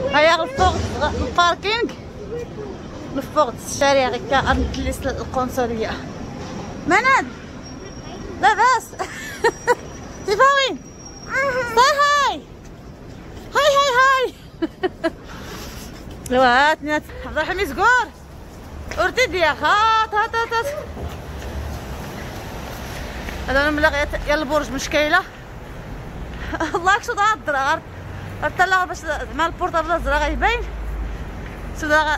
هيا الفوق الباركينغ، الفوق الشارع هكا غنجلس القنصلية. مناد لاباس؟ تيفا وين؟ صاي هاي لواتني عبد الرحيم يزقور ارتدي يا هات هذا ملاغي يا البرج مشكيله. الله كشو غادر طلع باش مع البورطابل الزرا غيبين سودا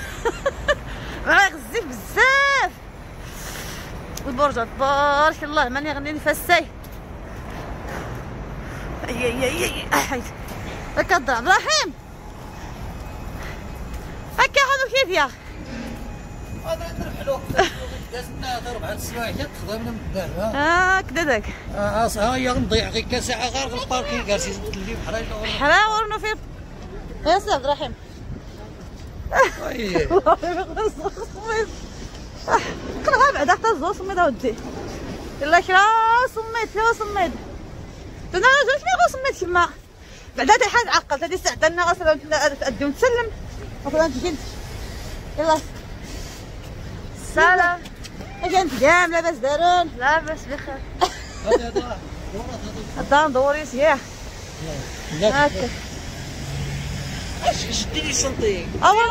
غيغزيف بزاف البرج تبارك الله. ماني غني نفسي اي هكا عبد الرحيم هكا حلو كيف يا هذا نربحلو دازنا هذا 4 سوايع تخدمنا من الدار. كدا داك ها هي نضيع غير كاع ساعه غير في الباركينغ جالسين اللي حراورنا في يا سي عبد الرحيم. وي كلها بعدا حتى الزو سميد اودي يلا كرا سميد انا جات لي سميت كما بعدا هادي حاجه عقلت هادي ساعه انا غسل تأدي ونتسلم مثلا تجي يلا سلام. اجي انت كاع لاباس دارون؟ لاباس بخير. هذا ندوري سياح هاكا. اش ديري سنتي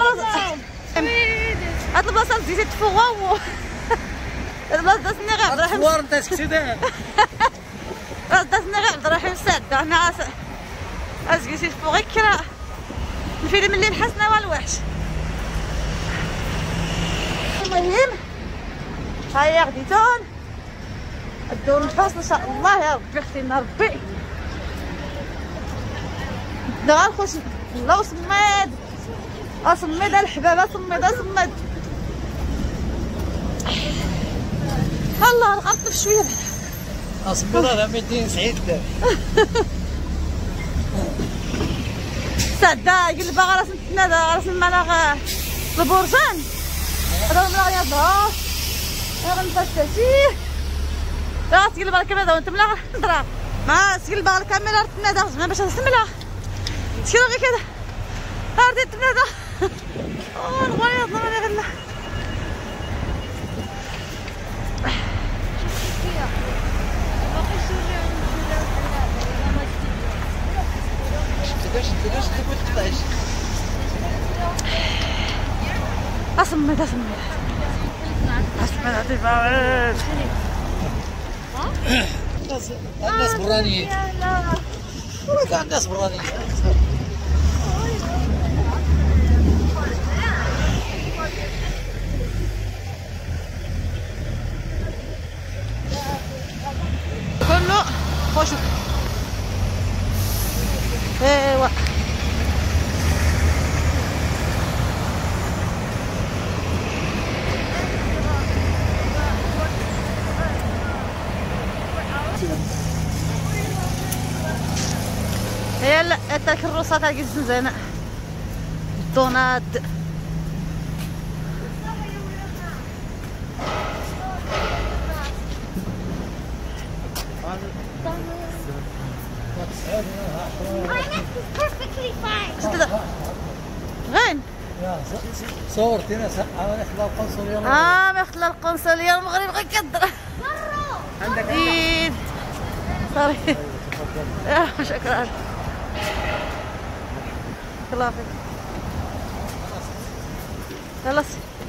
هاد البلاصه زيدت تفوغو البلاصه دازني غير عبد الرحيم صور انت سكتي داير دازني غير عبد الرحيم سعد حنا جلسي تفوغ غير كرا الفيلم اللي الحسنه والوحش. المهم هيا غديتون الدور الحسن ان شاء الله يا ربي اختينا ربي دغا نخش الله صميد اصمد الحباب صمد الله نغطف شويه اصمد راه 290 دار سعدا قال باغا راس نتنادى راس المناغ البرجان هذا المناغ يضرب غنفتشيه راه تقلب على الكاميرا وانت ملا نضرب ما تقلب على الكاميرا تنادى زعما باش نسملها تشيرو غير كذا هاردي تنادى نغير نضرب غير لا اصمد تفاوت الناس برانيين والله كاع الناس برانيين. كله خوشو ايوا يلا هاد الكروسات هاكي زنزانه الدونات غين صورتينا انا خلا القنصليه ما خلا القنصليه المغرب غير كدر عندك ايد صافي شكرا الله يعافيك خلاص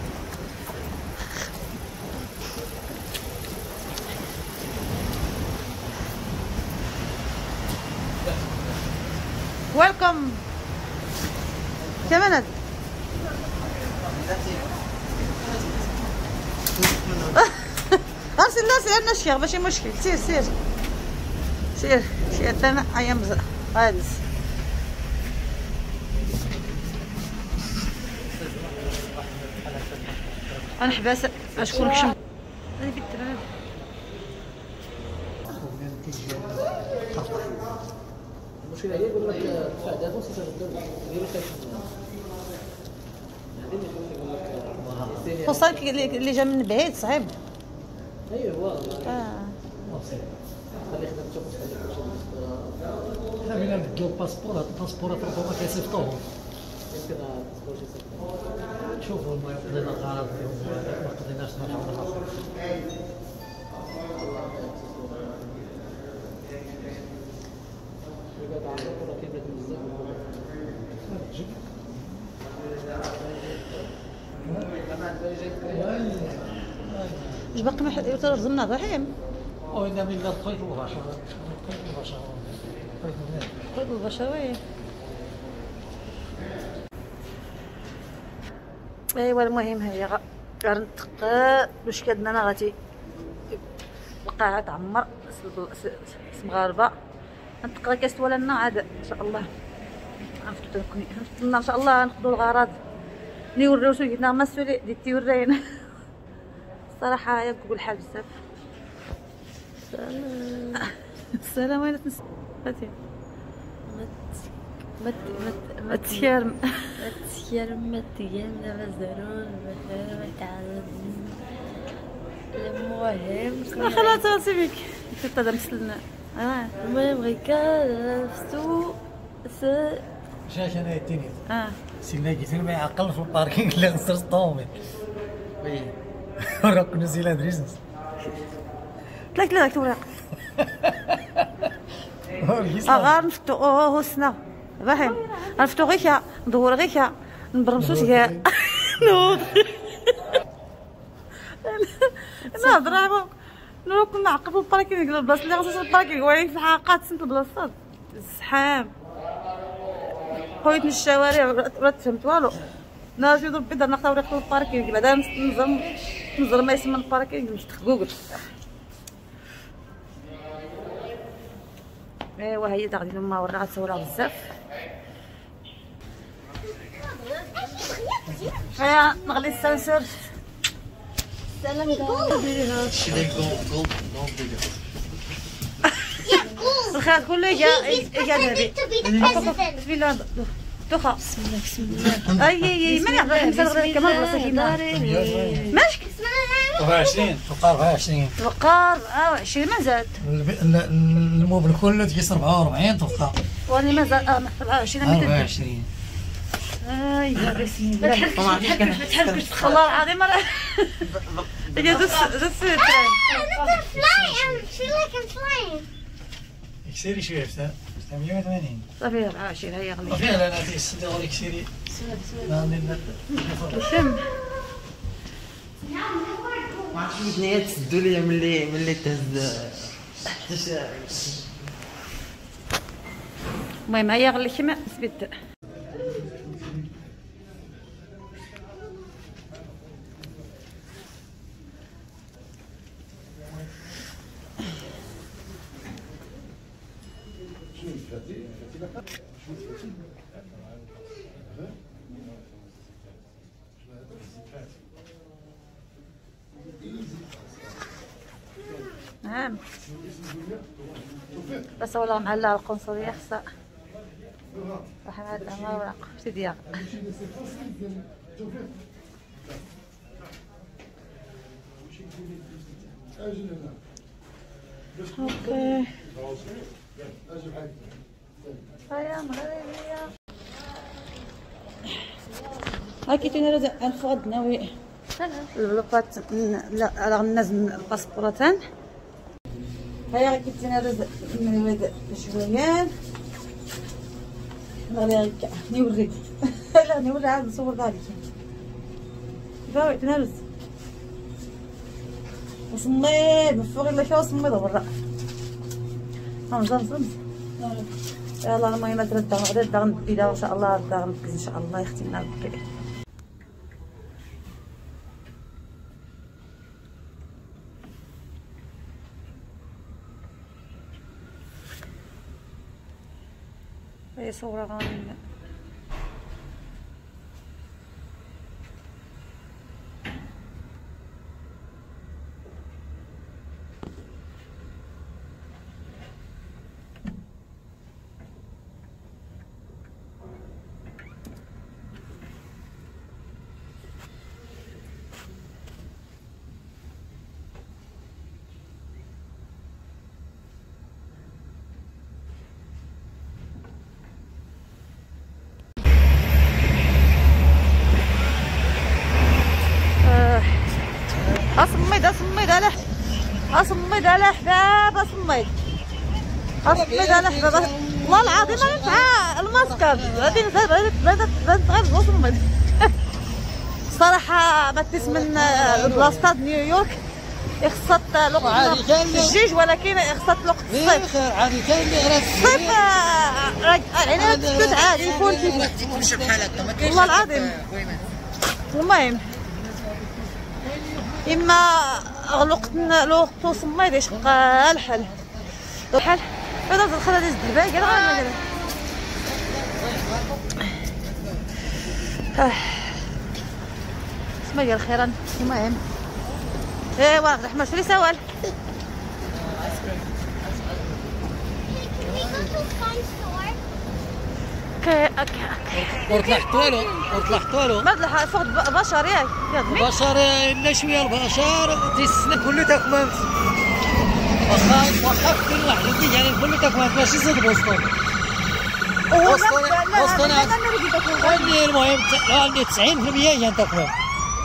ويلكم كمان ارسل الناس عندنا الشيخ ماشي مشكل سير شي انا ايام بزاف هادز انا حباس شكون كشم هذه بنت هذه المشكله هي يقول لك دفع دابا ديروا خصوصا اللي جا من بعيد صعيب. ايوا خلي خدمته حنا بغينا نبدلو الباسبور. هاد الباسبورات ربما كيصيفطوهم شوفوا ما قضينا غرض اليوم ما قضيناش نرجعوا اش باقي ما يترزمنا ضحيم وإذا من الله خير البشر خذ البشوية. ايوا المهم هي غنطق باش كدنا انا غادي القاعة تعمر مغاربة غنطق كاس ولا لنا عاد ان شاء الله غنفتو ان شاء الله غناخدو الغراض نوريو سويتنا ما السولي ديتي ورينا الصراحة ياكل الحال بزاف. السلام وين تنساتي متيرم مزرون المهم خلاص راسي بك كنت هذا مسلنا المهم غيكا نفسو شاش انا يتيني سينا قلت لي ما يعقل في الباركينغ اللي نصر طومي وي راك نزيل دريزنس طلعت لك توراق غار نفتو هو السنا فاهم غنفتو غيكا ندور غيكا نبرمسو سيا نوض نهضر لو كنا نعقبو الباركينغ البلاصه اللي غنصوص الباركينغ ولكن في الحقيقه سنت البلاصات الزحام خويتني الشوارع ولا تفهمت والو ناجي ربي درنا طريق الباركينغ بعدا نزر ما يسمى الباركينغ نفتح جوجل. ايوا هي غادي لما ورا تصورها بزاف هيا نغلي السانسور سلام الخير كله جا نبي بسم الله دوخا بسم الله اي ما نعرف نسال غير كمان بلاصه كيما ماشي 20 توقع 20 توقع 20 ما زاد الموبل كله تقيس 44 توقع واني ما زاد 24 24 ايوا بسم الله والله العظيم راه just اكسيري شويه فتاة 180 صافي 24 هيا غلي صافي لا لا تيسدي غير اكسيري شم ما عرفتش ودنيا تسدوا ليا ملي تهز المهم هيا غلي كيما سبت نعم بس والله معلقة القنصلية خصها واحد هاد الأوراق في ديالها اوكي هيا مغربية هاكي تنرد الفؤاد ناوي البلوكات لا غنزل الباسبورتان هيا غادي تنرد من شويان نغلي هكا نوريك لا نوري عاد نصور ذلك باغي تنرد وصميد مفوق الا شو صميد برا نزل يلا المهم ترد غدا غنبي ان شاء الله غنبكي ان شاء الله يختمنا بكي هي صورة غنية اصمد على حباب اصمد على حباب والله العظيم ما ينفع الماسك غادي غير اصمد صراحه ما من بلاصه نيويورك خصت الوقت الجيج ولكن خصت الوقت الصيف عادي كاين اللي غير الصيف العنب تسكت عادي يكون تمشي بحال هكا ما كاينش والله العظيم. المهم اما الوقت صميد يشقى الحل هذا دخل هذا الدباغ كاع غير اسمع ديال خيرا. المهم ايوا رحمه شري سوال اوكي وطلعت له ما طلع فوق البشر ياك البشر الا شويه البشر تيسنى كله تاك ما واخا كل واحد يدي يعني كله تاك ما ماشي زاد بوسطون عندي المهم عندي 90% هي تاك ما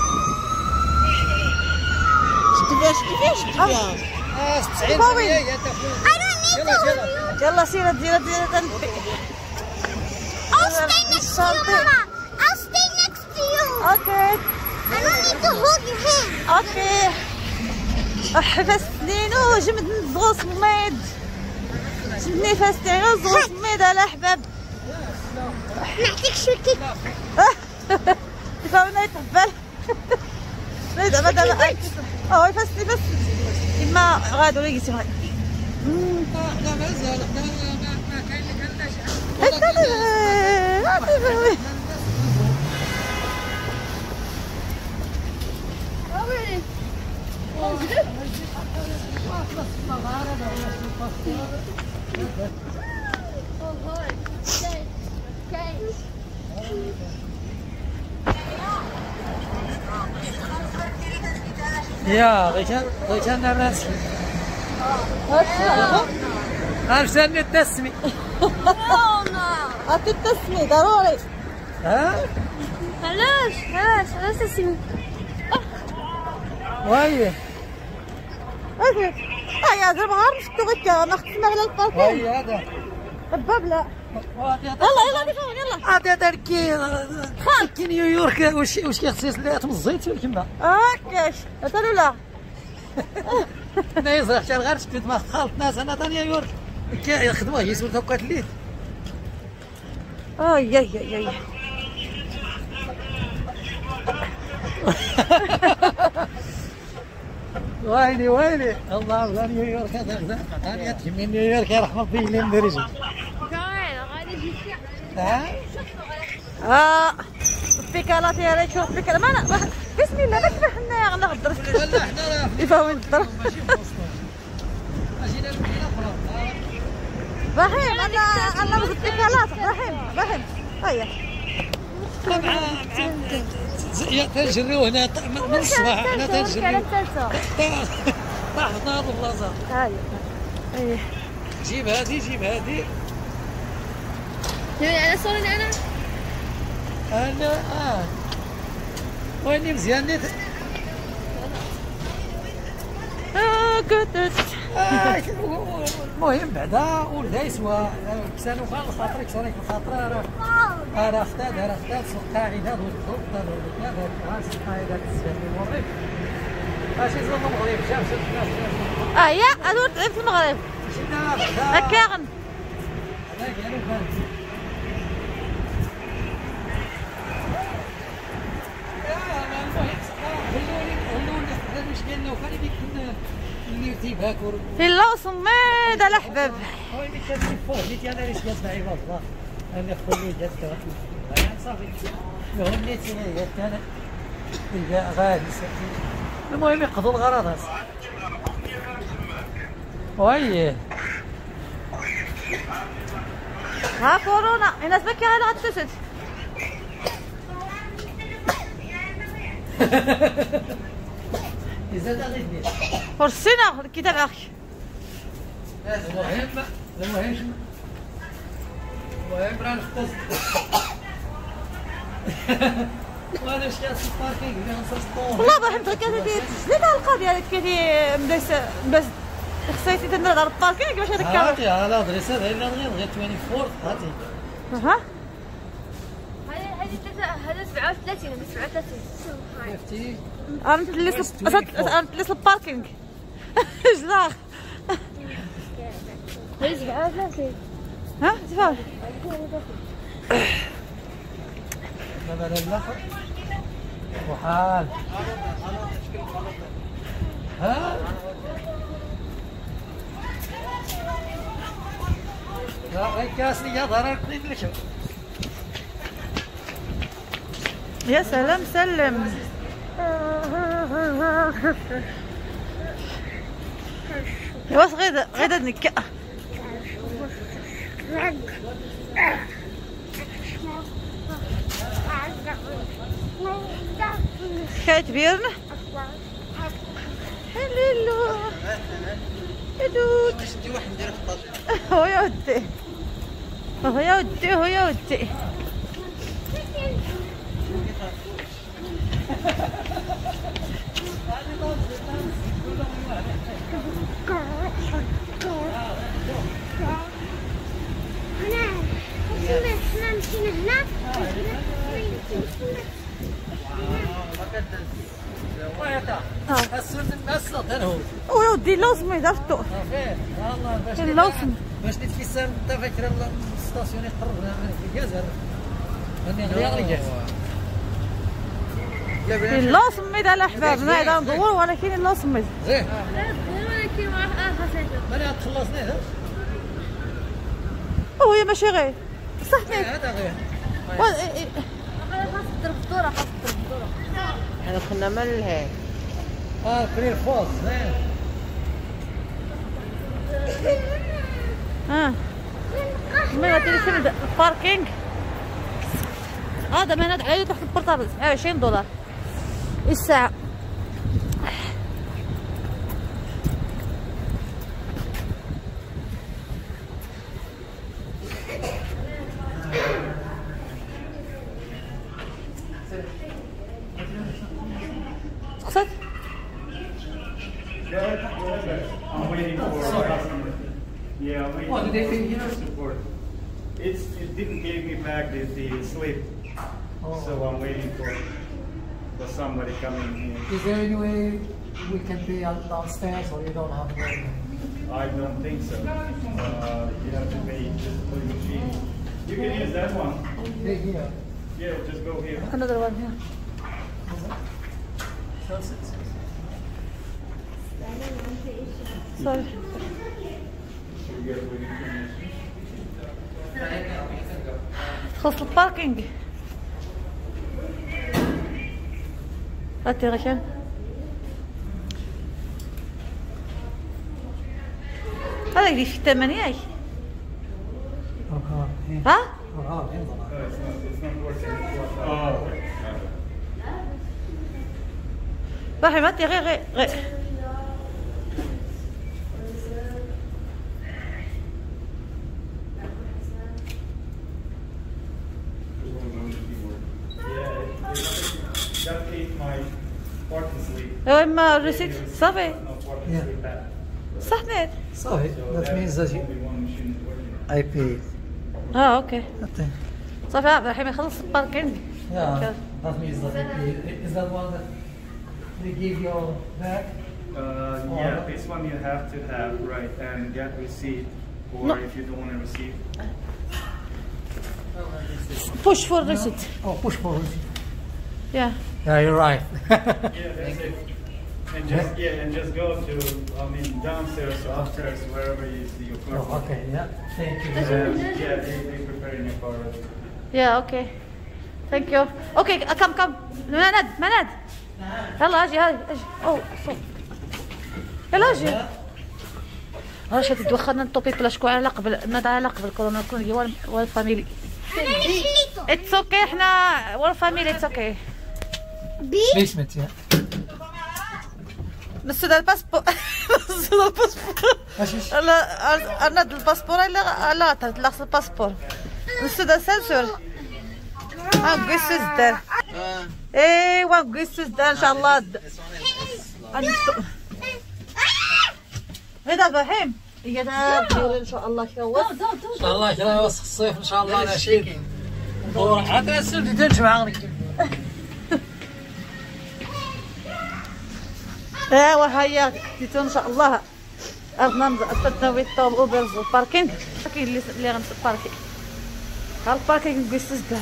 كيفاش 90% هي تاك ما يلا سير دير I'll stay next to you, Mama. I'll stay next to you. اوكي I don't need to hold your hand. اوكي حفاس سنينو جمد نزغو صميد جمدني فاس سنينو نزغو صميد على حباب نعطيك شوكي. كيفاش يتقبل دابا فاس بس اما غادو لي قلتي لا مازال ما كاين اللي يا غيت انا راسي عرفتني التسمي عطي التسمي ضروري. علاش تسمي؟ وهي يا زلمه غير نشدو غير ما خصنا على الباركين وهي هذا الباب لا يلا نفهم يلا عطي تركي نيويورك واش كيخصيص لها تمزيت ولا كما هكاش هذا لا نايز حتى غير شفت ما خالط ناس انا تا نيويورك كيخدموا هي سول توكات الليل يا ويلي الله لا نيويورك هذا عطاني تجي من نيويورك يا رحمه الله اللي مدرجي البيكالات يا ريت شوف البيكالات بسم الله ما كيف حنا غنهضر لا حنا يفهموا الضر ماشي في بوسطون اجينا المدينه اخرى رحيم انا بغيت البيكالات رحيم هيا تنجريو هنا من الصباح حنا تنجريو طاحت نار البلاصه هيا جيب هادي أنا صورني انا ويني مزيان نيت قدت المهم بعدا ولدا يسوى كسانو خال الخاطر كسانك الخاطر راه خدات سوق قاعده والضبط هذا راس قاعده الزبال المغرب ماشي زعما المغرب جاب يا الور تعب في المغرب هكاغن هذاك يعني فهمت هلا صميد على حباب ويلي كان فوق نيتي انا ليش كنسمعي والله انا خلي جات صافي المهم نيتي انا غادي المهم يقضوا الغرض وي ها كورونا الناس بكي هذا غتسد فرسنا الكتاب اخي المهم راه نختص وهذا اش كاس الباركينغ اللي غنصرفطوه. والله فهمت غير كانت تزيد على القضيه هذيك كاين بلاص خصيتي تندير على الباركينغ باش هذاك هاتي على الادريس هذا الا غير 24 هاتي. ها هذا 37 هذا 37 شفتي انا نتلس الباركينغ جلاغ هذا 37 ها تفهم دابا هذا الاخر وحال ها لا غير كاس ليا ضرر قليل لك. يا سلام سلم واش غير نكا كاتبيرنا هللو يا دود شتي واحد ندير خطاط. هو يا ودي هو يا ودي هو يا ودي احنا مشينا هنا السرد المسط انا هو يا ودي اللوسم درتو والله باش اللوسم باش نتكسر انت فاكره الستاسيون يقرب في الجزائر راني غير الجاز اللوسم الاحباب ما اذا ندور ولكن اللوسم زين ولكن ماني تخلصني هذا وهي ماشي غير صح هذا غير خاص تضرب الدوره خاص تضرب الدوره حنا كنا مال هيك. كرير فوز زين. ما غادي فين الباركينغ هذا ما نادى عليه تحت البورطابل $27 الساعة. قصد I'm waiting for a customer. Yeah, I'm waiting. Oh, did they pay you? Support. It didn't give me back the slip, so I'm waiting for somebody coming here. Is there any way we can pay downstairs, or you don't have money? I don't think so. You have to pay just for the machine. You can use that one. Pay here. Yeah, just go here. another one here. Sorry. You get what you can. تخص الباركينغ هاتي غشان هذا اللي في 8 ها It's not working. Oh. روحي هاتي غير That ate my parking slip. اما الريسيت صافي No parking slip back. صح نيت Sorry, that means that you, Only one machine is working. I paid. اوكي Nothing. صافي عبد الرحيم يخلص الباركينغ Yeah, that means that you paid. Is that one that they give you back? Yeah, this one you have to have, right, and get receipt, or No. if you don't want to receive. push for receipt Oh, push forward. yeah Yeah, you're right. Yeah, that's it. And just go to, downstairs or upstairs, wherever you see your car. Oh, okay, yeah. Thank you. Yeah, they preparing your car already. yeah okay thank you okay come مناد يلا اجي هاي اجي او صوت يلا اجي واش هادي دوخنا نطوبي بلا شكون على قبل ناد على قبل كورونا كون هي وال فاميلي اتس اوكي احنا وال فاميلي اتس اوكي Basement, yeah. نسد الباسبور نسد الباسبور لا ناد الباسبور لا لا تلاص الباسبور نسد السنسور نقص الزدان. ايوا نقص الزدان ان شاء الله. غير دابا حيم هي دابا ان شاء الله كيوصل ان شاء الله كي يوسخ الصيف ان شاء الله نشيد ندور عاد السلم اللي تنجمع غنكمل. ايوا هيا ديتو ان شاء الله أردنا نويطو الأوبرز والباركينغ. كاين اللي غنمشي الباركينغ. ها الباركينغ نقص الزدان.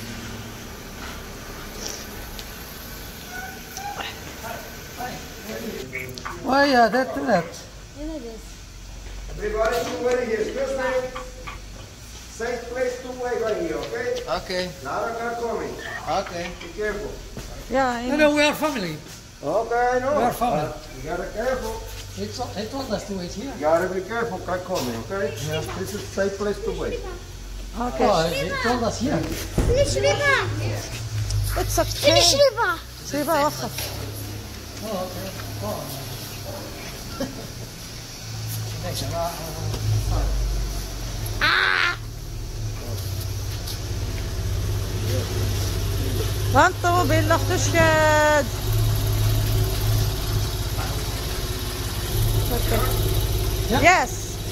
وهي هذا التلات. Everybody to wait here. Excuse me. Safe place to wait right here, okay? Okay. Not a car coming. Okay. Be careful. Yeah. No, we are family. Okay, I know. We are family. You gotta be careful. He told us to wait here. You gotta be careful, car coming, okay? Yes. This is safe place to wait. Okay. Oh, he told us here. Finish river. It's okay. Finish river. سيبها واخا. Oh, okay. Oh. غنطوبيل لاختو شاد. Yes.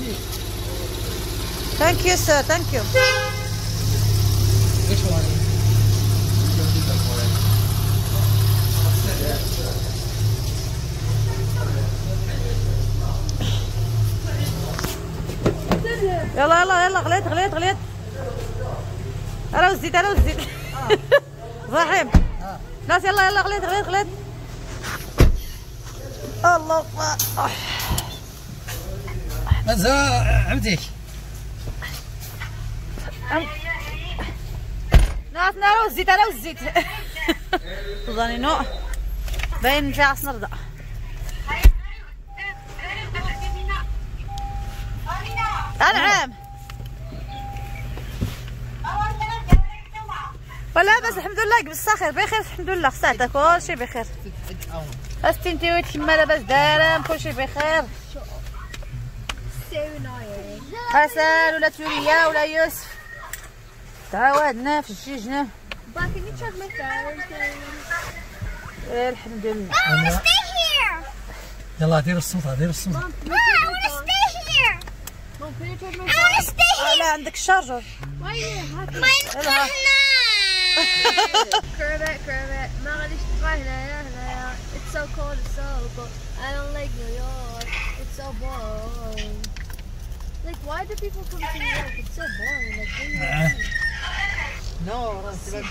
Thank you, sir. Thank you. Which one? يلا يلا يلا غليت غليت غليت. انا والزيت انا والزيت. رحيم. ناس يلا يلا غليت غليت غليت. الله اكبر. هذا عمتك. ناس انا والزيت انا والزيت. ظني نوع باين في عصنا رضا. انعم ولا بس الحمد لله قبل الصخير بخير الحمد لله خصها كل شيء بخير. استنتي ويت كما لاباس دارم كل شيء بخير. حسن ولا توريا ولا يوسف تعاودنا في الشجنة. الحمد لله. I want to stay here. يلا دير الصوت دير الصوت. I want to stay here. I want to stay here. لا عندك الشارجر. Kermit, ما غاديش تبقى هنايا. It's so cold, it's so cold. I don't like New York. It's so boring. Like, why do people come to New York? It's so boring. Like, No, راه سبب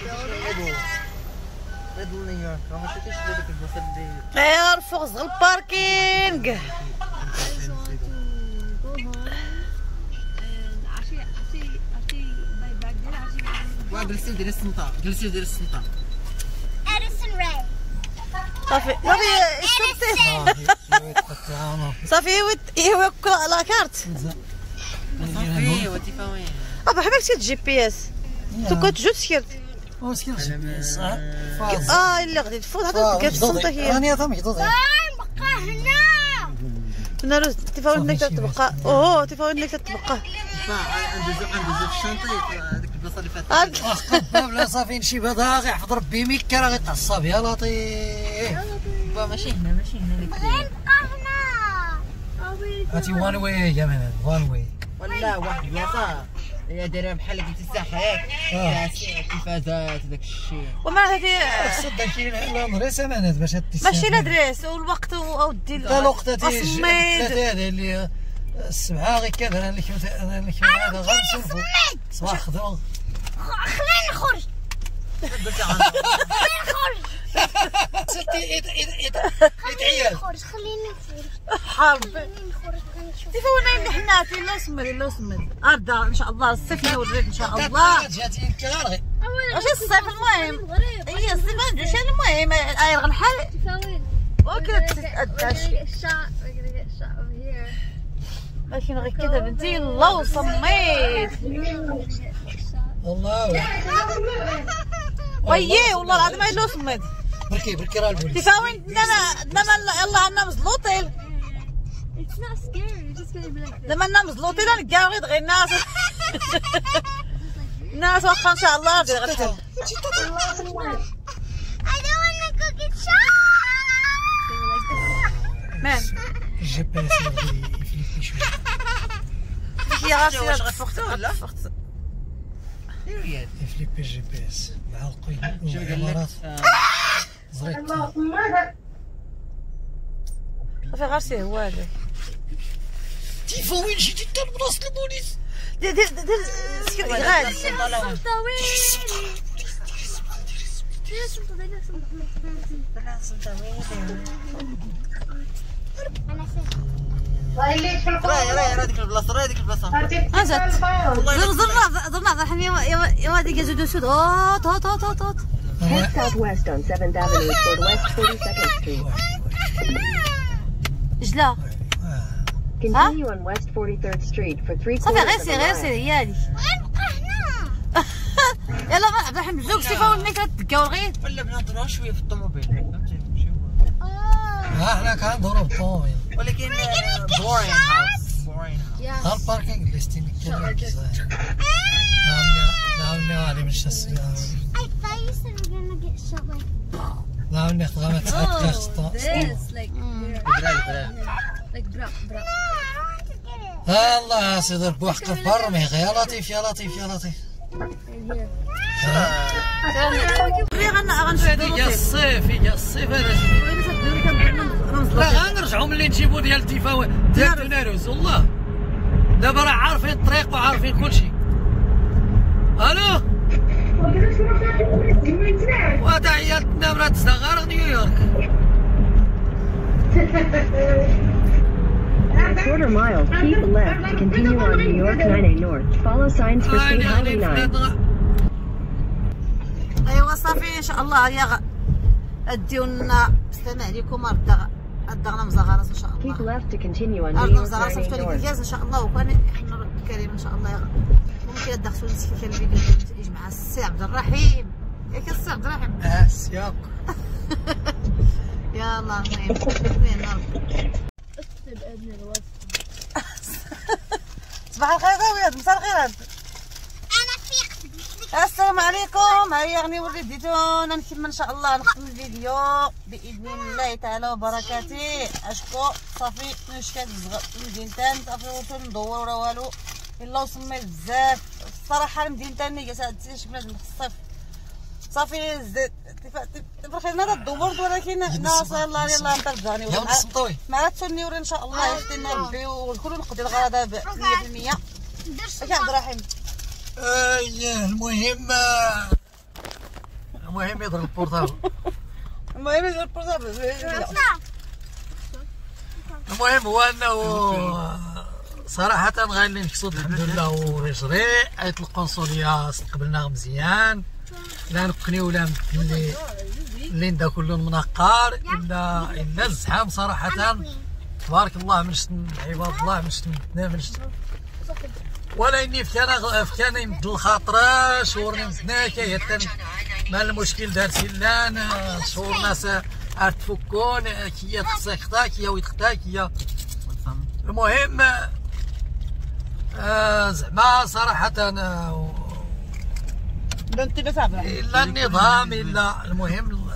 ريد نيويورك راه ما شفتيش هذاك البلاصه اللي غير فوق صغر الباركينغ. I just want to go home and actually my back there actually. وجلسي ديري السنطه جلسي ديري السنطه. Edison Ray. صافي صافي يوكل على كارت. صافي وتفاوين. ابا حبيبتي الجي بي اس تو كنت جو سكرت. وسكر اللي غادي تفوت هذا كانت السلطه هي. انا ثم محظوظه. بقى هنا. نروز تفاون انك تتبقى. تفاون انك تتبقى. عنده في الشنطه هذيك البلاصه اللي فاتت. بلا صافي نشي بهذا غيحفظ ربي ميكا راه غيتعصب يا لطيف. ماشي هنا اللي بقى هنا. هاتي وان واي يا مان وان واي. ولا واحد البلاصه هي دايره بحال قلتي الساحات التلفازات داك الشيء. وما هذه صدق شي لا مدرسه مانات باش ماشي لا دريس والوقت اودي الوقت الصميد ثلاثه هذه اللي السبعه غير كذا اللي هذا غير نشوفوا صباح خدمه. خلينا نخرج. ستي عيال خلينا نخرج. حرب نخرج غنشوف. تفاونا حناتي لا سمد اردا ان شاء الله الصيف يوريك ان شاء الله. جاتي الكارغي واش الصيف المهم هي الصيف ما ندوش المهم اير غنحل وكذا لكن غير كذا بنتي الله وصميت والله وياه والله العظيم ما صميت. بركي راه البوليس تفاوين انما يلا عندنا مزلوطين. It's not scary. It's just gonna be like this. لما عندنا مزلوطين نلقاو غير الناس الناس واخا ان شاء الله غادي I don't want to go get shot. مان الجي بي اس يفليبي شويه. هي غاسي واش غتفقتو ولا؟ يفليبي الجي بي اس مع القيد شنو قال والامارات لك؟ زريت. صافي غاسي هو هذا. تيفا وين جيتي انت لبلاصه البوليس؟ دير سكري غادي. راه ديك البلاصه راه ديك البلاصه. اجت زرنا الحين يا وادي كازو سود هوت Head southwest on 7th Avenue toward West 42nd Street. جلا Continue on West 43rd Street for 3 صافي quarters of a غير mile. سير هي هادي. يلا عبد الرحيم بزوج سيفا ولنا كتكاو الغيط. ولا بنهضروا شويه في الطوموبيل فهمتي نمشيو. حنا كنهضروا بالطوموبيل. ولكن بورين هاوس ها الباركينغ اللي ستيني كاين. نعاوني غادي من السيارة. I thought you said we're gonna get shot like. نعاوني خدامة تاع This, like, bra. الله سيدي بوحق الفرمي يا لطيف يا لطيف يا لطيف. هادي الصيف يا الصيف هذا. لا غنرجعوا ملي نجيبوا ديال التيفا ديال توناروز والله. دابا راه عارفين الطريق وعارفين كلشي. الو وتحياتنا مرات صغار نيويورك. Quarter mile, keep left to continue on New York 9A North. Follow signs for State Highway 9. ايوا صافي ان شاء الله يا اديو لنا السلام عليكم ردنا مزغرات ان شاء Keep الله. left to continue on New ردنا York مزغرات 9A صيفطوا لي North. الكاز ان شاء الله وكان حنا الكريم ان شاء الله ممكن تدخلوا لي كان الفيديو يجمع السي عبد الرحيم ياك السي عبد الرحيم. سياق. يلا المهم وين نرد. صباح الخير خويا مساء الخير. السلام عليكم. هيا غني وريت ديتونا نكمل ان شاء الله نختم الفيديو باذن الله تعالى وبركاته. اشكو صافي مشكات صغار المدينتان صافي وصلت ندور ولا والو الا وصلنا بزاف الصراحه. المدينتان هي ساعدتي شفنا الصيف صافي بخير نهار الدور ولكن ناس يلا نترجعني مع تسني ان شاء الله يفتينا ربي والكل نقضي الغرضه ب 100%. يا عبد الرحيم المهم يضرب البورتابل. المهم هو انه صراحة غادي نكسود الحمد لله ورجري عيط القنصلية استقبلناه مزيان لا نقني ولا نبدل اللي ندا كله منقر الا الزحام صراحة تبارك الله من شتن عباد الله من شتن من شتن ولا اني فكان يمد الخاطر شهور نمتنا كيهتن ما المشكل دار سلان شهور ناس تفكون كيا تخسختا كيا ويتختا كيا. المهم زعما صراحة الا النظام الا المهم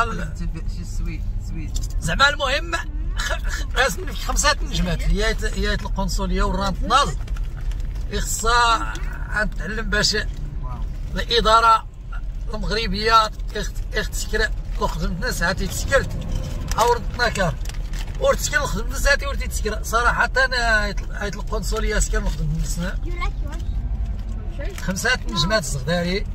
زعما المهم راسني 5 نجمات هي القنصلية والرانطناز خصها نتعلم باش الاداره المغربيه تسكر خدمتنا ساعتي تسكرت عورتنا كار ورتسكر خدمتنا ساعتي ورتي تسكر صراحه هاي القنصليه سكر خدمتنا 5 نجمات الصغداري.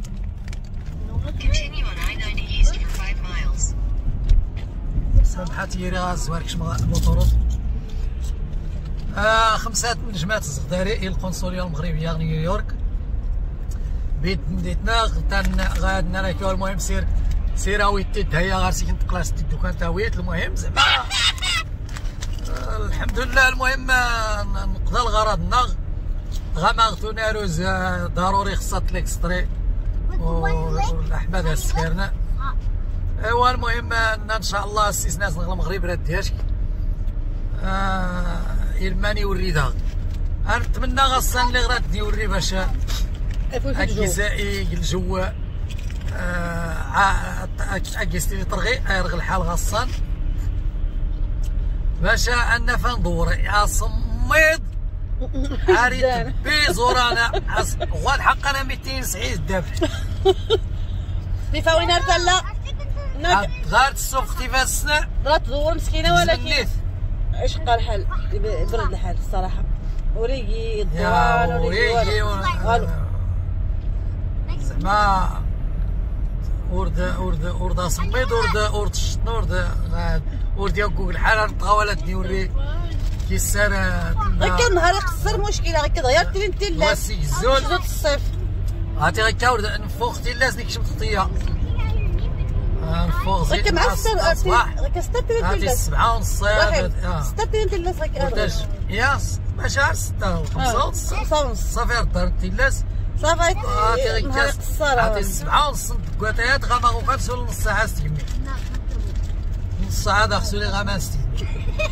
سامحتي راه زواركش الموطورات 5 نجمات الزغداري القنصليه المغربيه نيويورك بيتنا غادنا راكو. المهم سير ويتي هيا غارسي كنتقلا ستي الدكان تاويت. المهم زعما الحمد لله. المهم نقضى الغرضنا غامغتو ناروز ضروري خصها تليكستري والاحمد السكرنا. ايوا المهم ان شاء الله استثناء المغرب راه ديهاش الماني وريدها. نتمنى غصان اللي غادي يوري باش الجزائي الجو أكيستي لي طرغي أيرغ الحال غصان باشا أنا فندور يا صميد عاري تبي زورانا هو الحق أنا 290 الدابح كيفا وين ارتلا غارت السوق اختفاء السنة بغات تدور مسكينة ولكن اش بقى الحال برد الحال الصراحة وريقي الدوار وريقي والو زعما ورد صميد ورد الشطن ورد ياكوك الحال نطاولاتني وري كيسار غير كان نهار يقصر مشكلة غير كتغير تلين واسي الزول زود الصيف عرفتي غير كاورد نفوق تيلاس ديك شمت خطية نفوق زيد غير مع الصباح غير 6 تلين عرفتي تلاس 7 ونص 6 تلين تلاس ورتاج ياس ماشي 6 5 ونص 5 ونص صافي الدار تيلاس صافي عرفتي نهار يقصر عرفتي 7 ونص كواتايات غاماغو خمسة نص ساعة ستيمي نص ساعة خصولي غامان ستيمي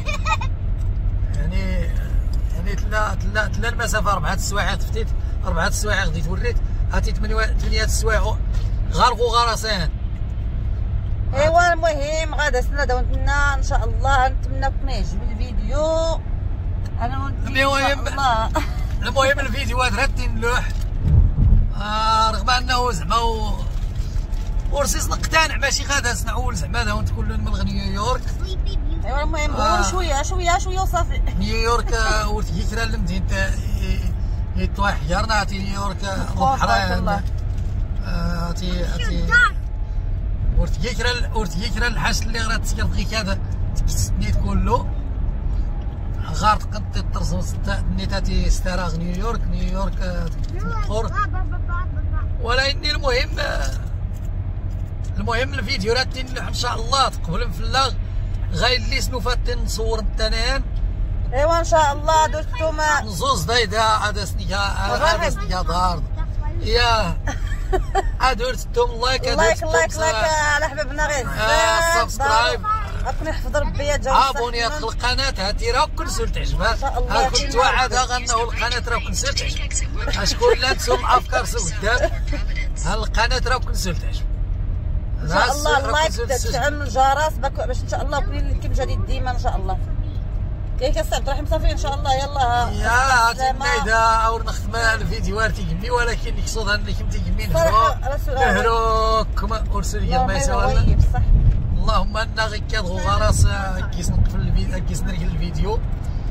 يعني تلا المسافة 4 السوايع تفتيت 4 السوايع غديت وريت عرفتي 8 السوايع غارقو غراسان. ايوا المهم غادا سنة نتمنى ان شاء الله نتمنىكم يعجب الفيديو انا وانت المهم الفيديوهات راتي نلوح رغم انه زعما ورسيس نقتنع ماشي غادا نعول زعما هذا وانت كل من نيويورك. ايوا المهم هو شويه وصافي. نيويورك ورتي كرا المدينة يطوح حجرنا عرفتي نيويورك البحرين عرفتي ورتي كرا الحاش اللي غرا تسكر دغيك هذا تكسنيت كله غارت قد ترزم نيتاتي ستراغ نيويورك تقر ولكن المهم الفيديو راه تنلوح ان شاء الله تقبل مفلاغ غاير اللي سنوفات نصور التنان. ايوا ان شاء الله درتوما نزوز دايدا هذا سنيكا دار يا درتم لايك على حبابنا غير سبسكرايب ربي يحفظ ربي يا ابوني في القناه هاتي راه كل سول تعجبها كنت واعدها انه القناه راه كل سول تعجب شكون لا تسول افكار سول قدام القناه راه كل سول تعجب ان شاء الله. اللايك تدعم الجرس باش ان شاء الله يكون كيف جديد ديما ان شاء الله. كيف عبد الرحيم صافي ان شاء الله يلا يا تنايدا او نختم الفيديوهات تيجمني ولكن نقصد انكم تيجمين هروكم ارسل ما يسوى اللهم انا غير كادغو غراس كيس نقفل الفيديو كيس نرجل الفيديو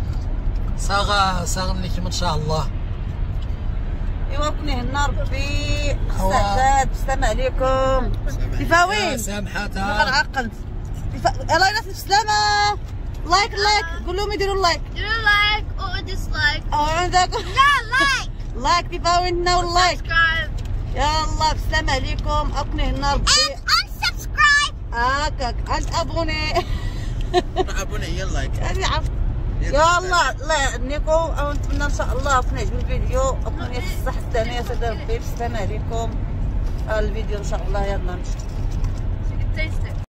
صاغ لكم ان شاء الله. ايوا كوني هنا ربي السعداد بالسلامة عليكم. كيفا وين؟ سامحتها غنعقلت الله ينصر بالسلامة. لايك قول لهم يديروا لايك. ديروا لايك او ديسلايك او عندك لا لايك كيفا وين واللايك سبسكرايب. يلا بالسلامة عليكم. اكوني هنا ربي Unsubscribe. هاكاك ابوني ابوني لايك هذه عرفت يلا الله يهنيكم او نتمنى ان شاء الله كون يعجب الفيديو اكوني في الصحة الثانية يا سيدي ربي بالسلامة عليكم. الفيديو ان شاء الله يلا نمشي.